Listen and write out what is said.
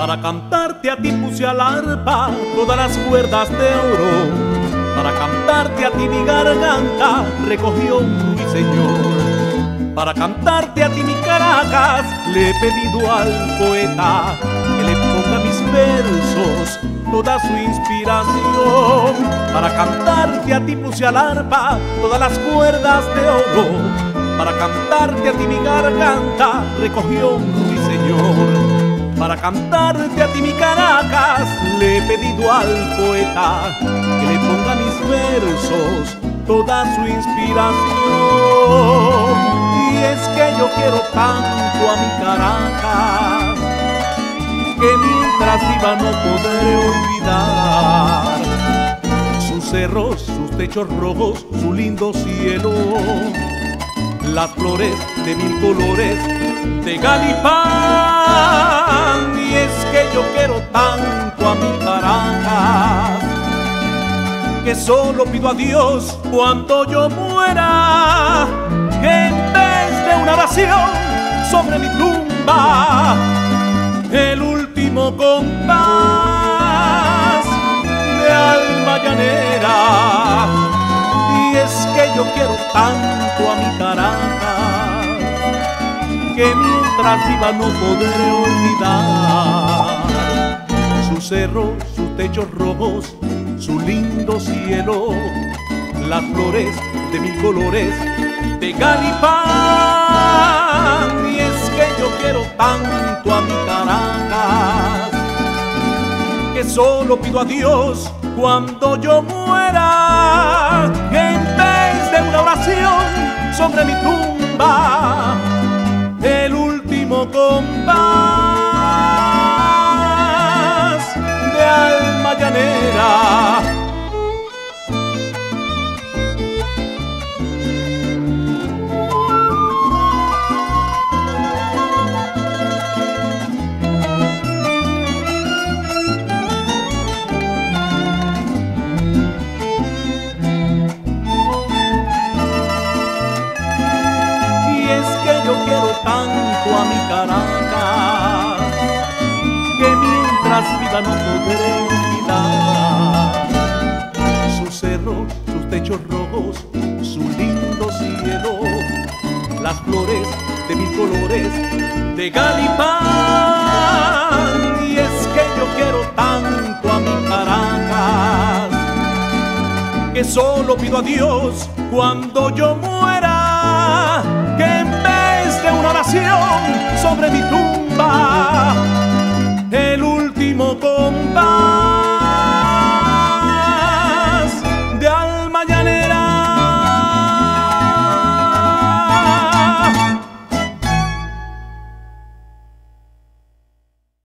Para cantarte a ti puse al arpa todas las cuerdas de oro. Para cantarte a ti mi garganta recogió un ruiseñor. Para cantarte a ti mi Caracas le he pedido al poeta que le ponga a mis versos toda su inspiración. Para cantarte a ti puse al arpa todas las cuerdas de oro. Para cantarte a ti mi garganta recogió un ruiseñor. Para cantarte a ti mi Caracas le he pedido al poeta que le ponga a mis versos toda su inspiración. Y es que yo quiero tanto a mi Caracas que mientras viva no podré olvidar sus cerros, sus techos rojos, su lindo cielo, las flores de mil colores de Galipán. Y es que yo quiero tanto a mi Caracas que solo pido a Dios cuando yo muera que en vez de una oración sobre mi tumba el último compás de alma llanera. Y es que yo quiero tanto a mi Caracas que mientras viva no podré olvidar sus cerros, sus techos rojos, su lindo cielo, las flores de mil colores de Galipán. Y es que yo quiero tanto a mi Caracas que solo pido a Dios cuando yo muera que en vez de una oración sobre mi tumba el último compás de alma llanera. Yo quiero tanto a mi Caracas que mientras viva no podré olvidar sus cerros, sus techos rojos, su lindo cielo, las flores de mil colores de Galipán. Y es que yo quiero tanto a mi Caracas que solo pido a Dios cuando yo muera que en vez de una oración sobre mi tumba